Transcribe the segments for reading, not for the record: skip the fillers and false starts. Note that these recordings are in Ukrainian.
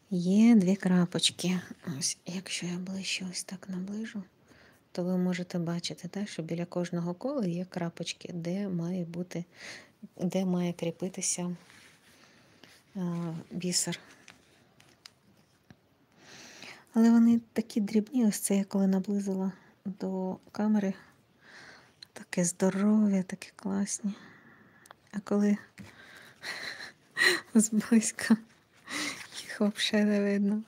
Є дві крапочки. Ось, якщо я ближче ось так наближу, то ви можете бачити, так, що біля кожного кола є крапочки, де має кріпитися бісер. Але вони такі дрібні, ось це я коли наблизила до камери, таке здоров'я, такі класні. А коли зблизька, їх взагалі не видно.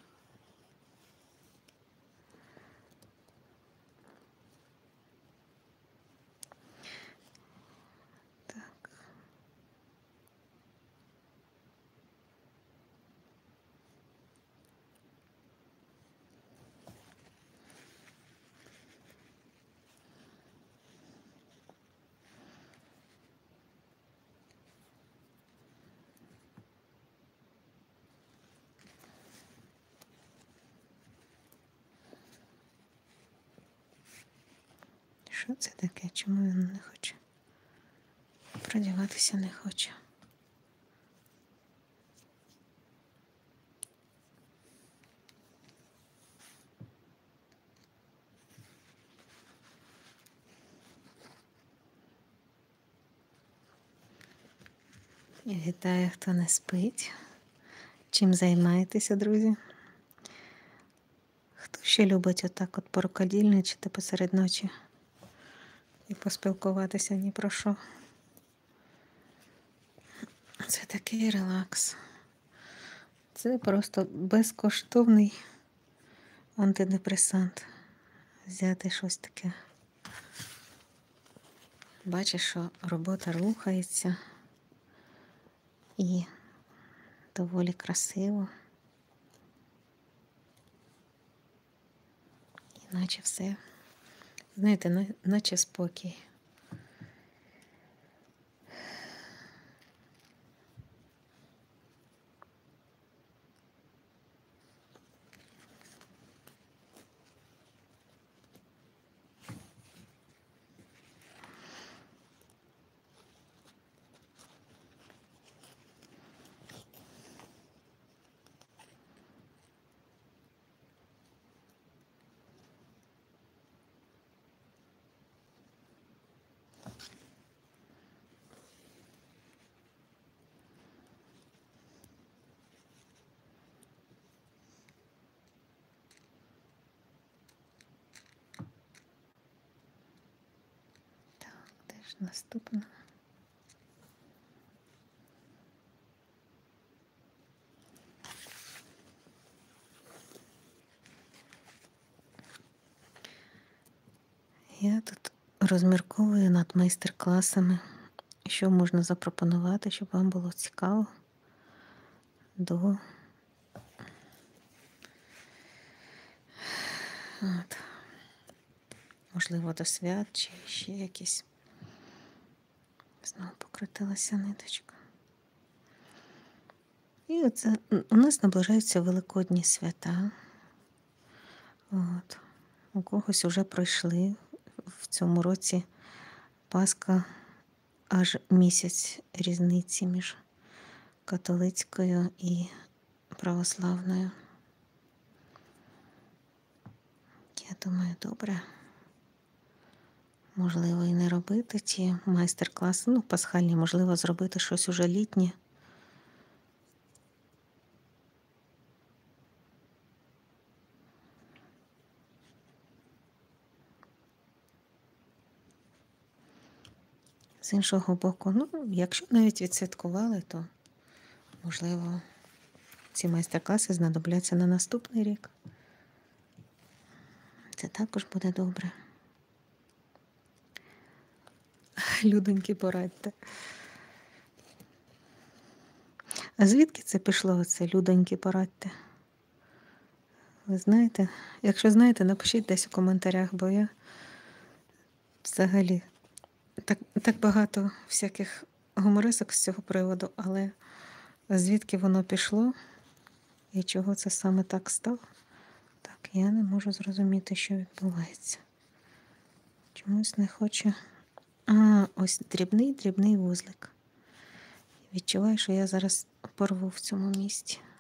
Так. Що це таке? Чому він не хоче? Продіватися не хоче. Я вітаю, хто не спить. Чим займаєтеся, друзі? Хто ще любить отак от порукодільничати посеред ночі і поспілкуватися ні про що? Це такий релакс. Це просто безкоштовний антидепресант. Взяти щось таке. Бачиш, що робота рухається і доволі красиво. Іначе все, знаєте, наче спокій. Наступно. Я тут розмірковую над майстер-класами, що можна запропонувати, щоб вам було цікаво до можливо, до свят чи ще якісь. Знову покрутилася ниточка. І оце у нас наближаються великодні свята. От. У когось вже пройшли в цьому році Пасха, аж місяць різниці між католицькою і православною. Я думаю, добре. Можливо, і не робити ті майстер-класи, пасхальні, можливо, зробити щось уже літнє. З іншого боку, якщо навіть відсвяткували, то, можливо, ці майстер-класи знадобляться на наступний рік. Це також буде добре. Людоньки, порадьте. А звідки це пішло, оце людоньки, порадьте? Ви знаєте? Якщо знаєте, напишіть десь у коментарях, бо я взагалі так багато всяких гуморисок з цього приводу, але звідки воно пішло і чого це саме так стало, так, я не можу зрозуміти, що відбувається. Чомусь не хоче. Ось дрібний вузлик. Відчуваю, що я зараз порву в цьому місці.